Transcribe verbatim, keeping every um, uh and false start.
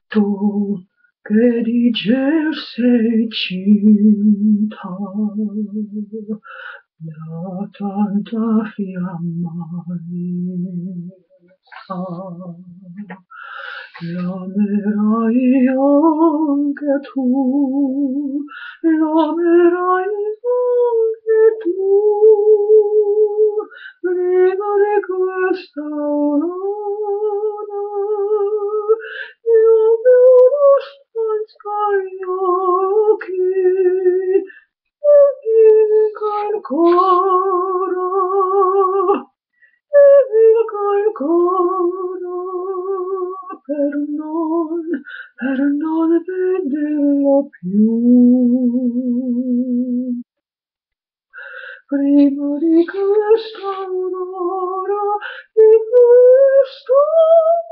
Tu che dicer sei cinta da tanta fiamma messa, l'amerai anche tu, l'amerai anche tu, prima di questa aurora. Io vedo stanza agli occhi, e dico ancora, e dico ancora, per non, per non vederlo più. Prima di questa aurora, di questa